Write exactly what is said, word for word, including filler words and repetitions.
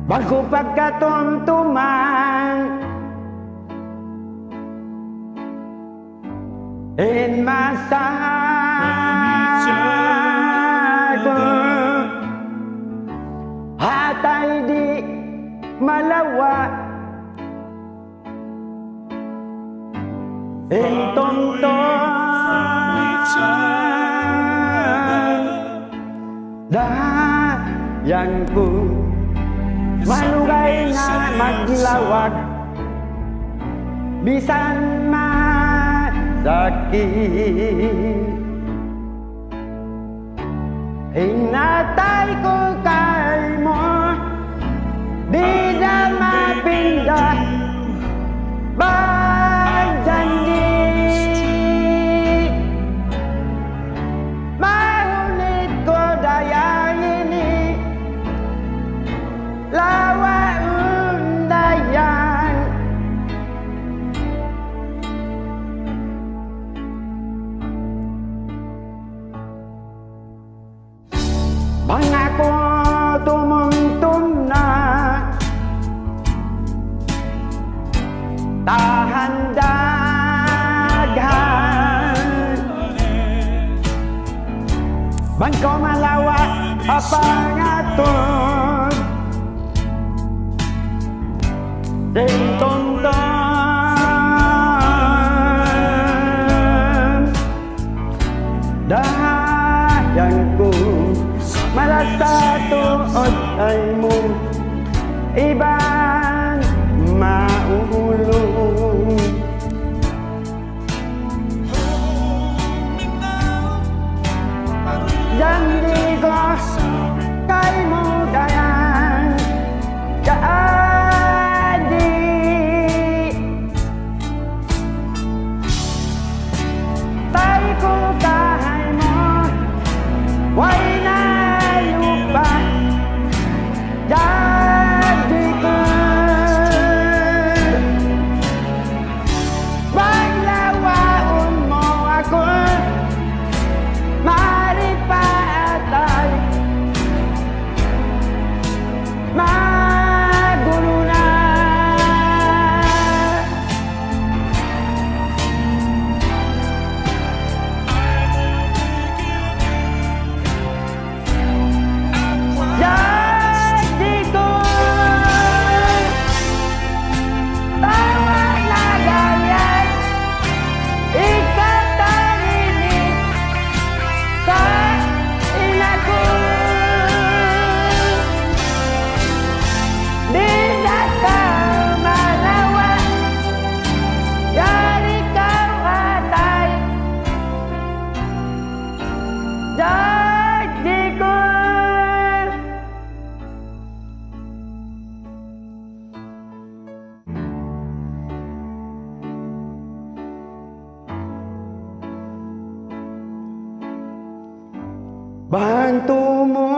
Bago pagkatumtuman in masa ko hatay di malawa in tungtong dayang ko malugay nga maglawag bisan masakit hinatay ko kay mo di na mapindah bagjanji maunit ko dayang ini lawa undayan mangako tumungtum na tahan daghan bangko malawa apa ngaton ding tongtong dayangku malasa tuot ay mo ibang maulong janji ko kay mo dayang kaadi tay ko kahay mo way na lupa jadi ko baglawaon mo ako mari pa atay magulo na jadi ko tawa na ganyan ikatarinig sa ina ko di na ka malawa yari ka atay jadi ko bantu mo